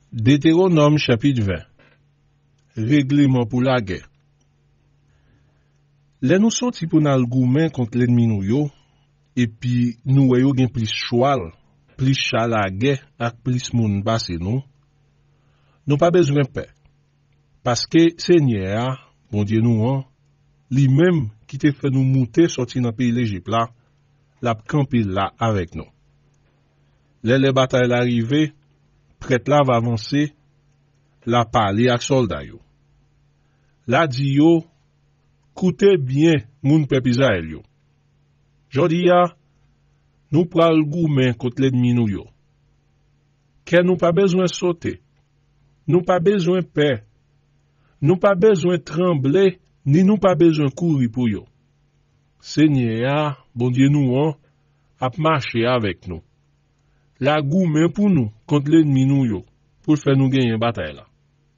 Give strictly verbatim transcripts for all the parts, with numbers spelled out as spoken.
Deutéronome chapitre vingt. Règlement pour la guerre. Les nous sorti pour nous goumen contre l'ennemi nous yo, et puis nous voyons gen plus choix, plus chal la guerre, ak plus moun passe nous. Nous pas besoin de paix. Parce que Seigneur, bon Dieu nous an, lui-même qui te fait nous monter sorti dans pays l'Égypte là, l'a campé là avec nous. Les les batailles arrivées, prête là va avancer, la parler avec soldats yo. La di yo, coutez bien moun peuple Israël yo. Jodi ya, nous pral goumen contre l'ennemi nou yo. Que nous pas besoin sauter, nous pas besoin paix, nous pas besoin trembler, ni nous pas besoin courir pour yo. Seigneur, bon Dieu nous an, a marché avec nous. La goumen pour nous contre l'ennemi nou yo, pour faire nous gagner une bataille là.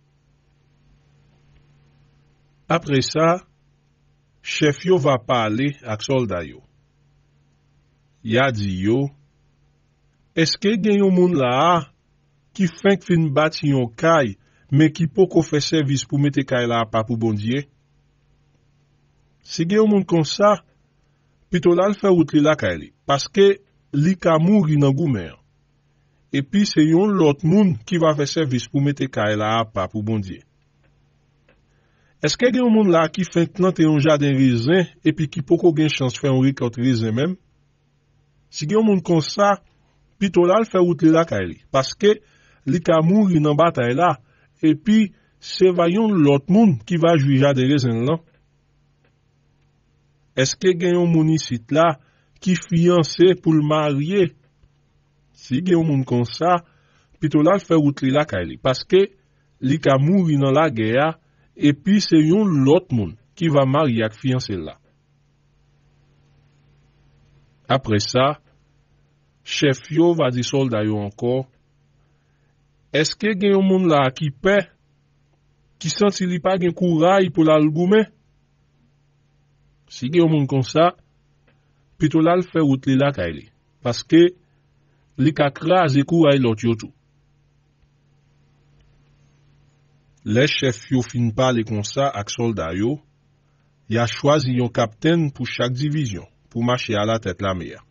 Après ça, chef yo va parler avec soldat yo. Ya di yo, est-ce que gen yon moun la qui fin fin bâti yon kay, mais qui poko fait service pour mettre kay la pa pour bon Dieu? Si gen yon moun comme ça, plutôt là le fait route la kay li, parce que li ka mouri nan goumen. Et puis c'est yon l'autre moun qui va faire service pour mettre kay la pa pour bon Dieu. Est-ce que gen yon moun la qui fin planter un jardin raisin et puis qui poko gen chance faire un récolte raisin même? Si gen yon moun comme ça, plutôt là le fait route la kay li, parce que li ka mouri nan bataille là, et puis c'est vayon l'autre moun qui va jouer jardin raisin là. Est-ce que gen yon moun ici là qui fiancé pour le marier? Si gen yon moun comme ça, plutôt là le fait route la kay li, parce que li ka mouri nan la guerre, et puis c'est yon l'autre moun qui va marier ak fiancé là. Après ça, chef yo va di soldat yo encore, est-ce que gen yon moun la qui paix, qui senti li pa gen courage pour la goumen? Si gen yon moun comme ça, plutôt là le fait route li la kay li, parce que li ka krase courage l'autre yo tout. Les chefs yo fin parler comme ça ak soldat yo, y a choisi yon capitaine pour chaque division, pour marcher à la tête la mer.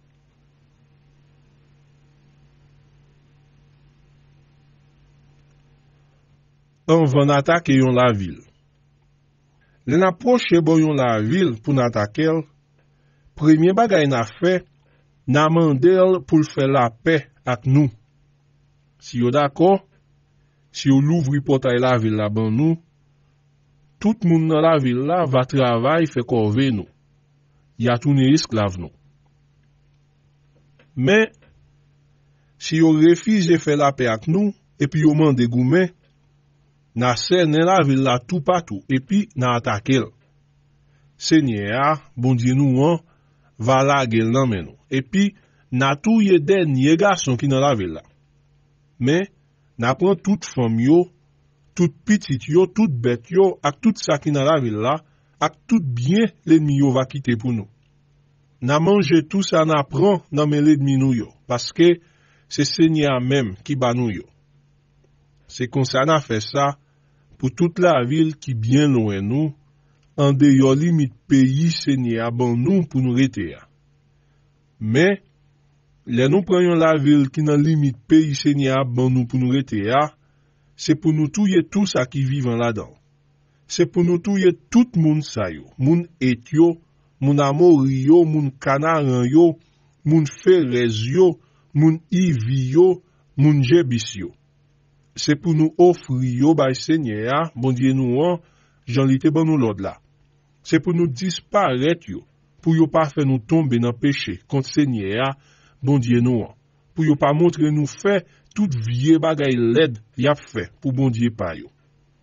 On va attaquer yon la ville. L'en approche bon yon la ville pour n'attaquer, premier bagay n'a fait, n'a mandel pour faire la paix avec nous. Si yo d'accord, si yo l'ouvri portail la ville là ban nous, tout moun dans la ville là va travailler fait corvée nous. Y a tourné esclave nous. Mais si yo refuse faire la paix avec nous et puis yo mande goumen, na sene la ville là tout partout et puis na attaquer. Seigneur, bon Dieu nous an, va la gueule nan men nous. Et puis na touye dernier garçon qui dans la ville là. Mais na prend toute femme yo, toute petite yo, toute bête yo, ak tout ça qui dans la ville là, ak tout bien l'ennemi yo va quitter pour nous. Na mange tout ça na prend dans men l'ennemi nou yo, parce que c'est Seigneur même qui ba nou yo. C'est comme ça n'a fait ça pour toute la ville qui bien loin nous, en dehors limite pays Seigneur ban nous pour nous rester. Mais les nous prenons la ville qui dans limite pays Seigneur ban nous pour nous rester, c'est pour nous touyer tout ça qui vivent là-dedans. C'est pour nous touyer tout moun sa yo, moun etio, moun amori yo, moun canaran yo, moun ferez yo, moun ivi yo, moun jebis yo. C'est pour nous offrir yo bay Seigneur, bon Dieu nous an, Jean li te ban nous l'ordre là. C'est pour nous disparaître yo, pour yo pas faire nous tomber dans péché contre Seigneur, bon Dieu nous an. Pour yo pas montrer nous fait toute vieux bagay l'aide y a fait pour bon Dieu pa yo.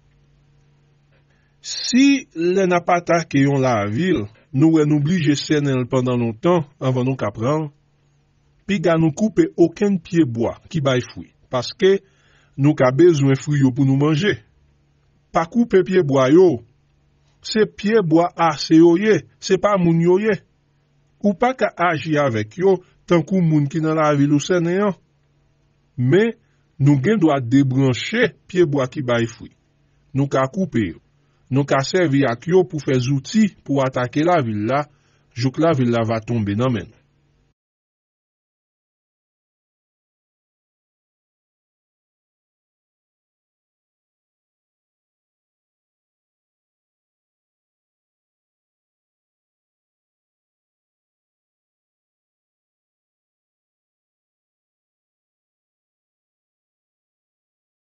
Si les n'a pas attaqué yon la ville, nous en obligé senel pendant longtemps avant nous qu'apprendre, puis ga nous couper aucun pied bois qui bay fruit, parce que nous ka besoin fruit yo pour nous manger. Pas couper pied bois yo, c'est pied bois assez yo ye, c'est pas moun yo ye. Ou pas ka agir avec yo tant kou moun qui dans la ville ou sénéan. Mais nous gen doit débrancher pied bois qui bay fruit. Nous ka couper. Nous ka servir ak yo pour faire outils pour attaquer la ville là, jouk la ville là va tomber nan men.